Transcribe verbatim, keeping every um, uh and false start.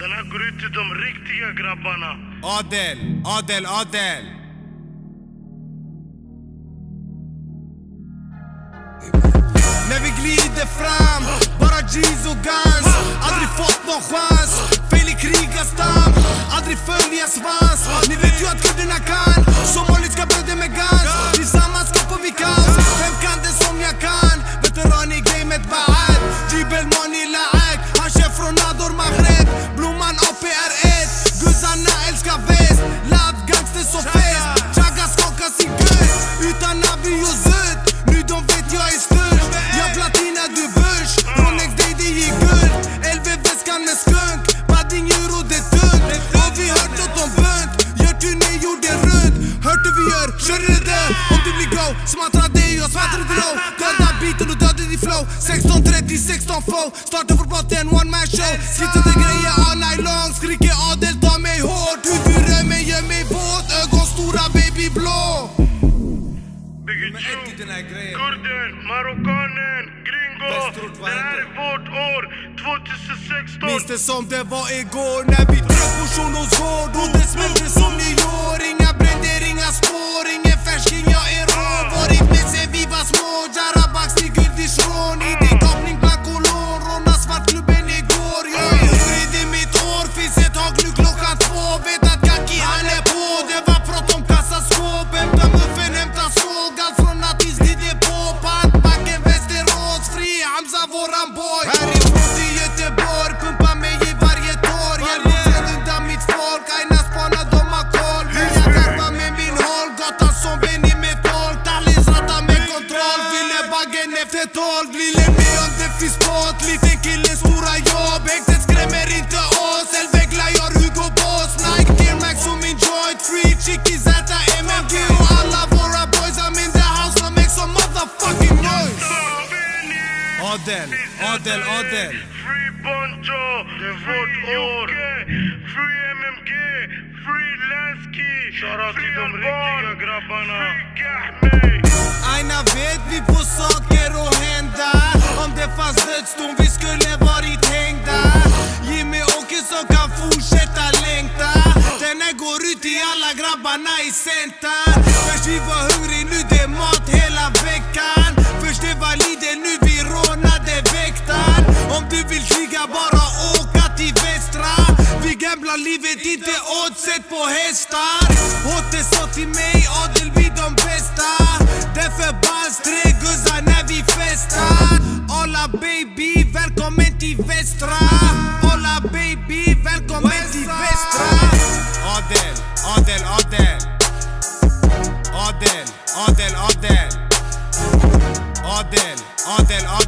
Den här går ut till de riktiga grabbarna. Adel, Adel, Adel. När vi glider fram, bara G's och guns. Aldrig fått någon chans, fel i krigarstam. Aldrig följa svans, ni vet ju att kurderna kan. Somaliska bröder med guns, tillsammans skapar vi kaos. Vem kan det som jag kan? Veteran i gamet Baad, Jibel Mani Laag. Han kör från Nador Maghreb, Blomman A P R ett. Guzzarna älskar väst, ladd gangsters och fest. Chagga skakar sin gud, utan Nabi och Zut. Nu de vet jag är störst, jag platina du börs. Rolex dig det ger guld, L V-väskan med skunk. Padding euro det tunt, och vi hört åt dem bunt. Gör turné jorden runt, hört hur vi gör, kör det där. Om du blir go, smattra dig och smattra dig low. Döda beaten och döda din flow, sexton trettio, sexton flow. Startar för botten, one man show. Skrittade grejer all night long, skriker Adel ta mig hårt. Hur du rör mig, gör mig våt, ögon stora baby blå. Kurden, marockanen, gringo. Det här är vårt år, tjugohundrasexton. Minns det som det var igår när vi tröt på shunos gård. Och det smällde som nyår, inga bränder, inga spår. Ingen färsking, jag är rå. Varit med sen vi var små, Jarabax till Guldish rån. I din kapning blank och lån, råna svartklubben igår. Jag är hungrig, det är mitt år, finns ett hak nu klockan två. Vet att Kaki han är på, det var prat om kassaskåp. Hämta muffen, hämta såg, allt från nattis till det på. Pantbacken, Västerås, fri Hamza våran boy. Härifrån till Göteborg, pumpa mig i varje torg. Hjälp oss runda mitt folk, aina spana de har koll. Jag garvar med min håll, gatan som ben i metall. Tallins rattar med kontroll, ville baggen efter tolv. Lille med om det finns spot, liten kille stora jobb. Häktet skrämmer inte oss, Elvegla gör Hugo Boss. Nike, Gear Max och min joint, free Chicky, Zeta, M M G. Och alla våra boys, I'm in the house, som make some motherfucking noise. Adel, Adel, Adel. Free Bonjo, det är vårt år. Free M M G, free Lansky. Shoutout till de riktiga grabbarna. Free Gahmey. Aina vet vi på saker och hända. Om det fanns dödsdom vi skulle varit hängda. Jimmy Åkesson kan fortsätta längta. Den här går ut till alla grabbarna i centan. Först vi var hungrig, nu det är mat hela veckan. Först det var Lidl, nu vi rånade väktaren. Om du vill kriga bara åka till västra. Vi gamblar livet, inte oddset på hästar. Hotte sa till mig, Adel vi de bästa. Därför bands tre guzzar när vi festar. Alla baby, välkommen till västra. Alla baby, välkommen till västra. Adel, Adel, Adel. Adel, Adel, Adel. Adel, Adel, Adel.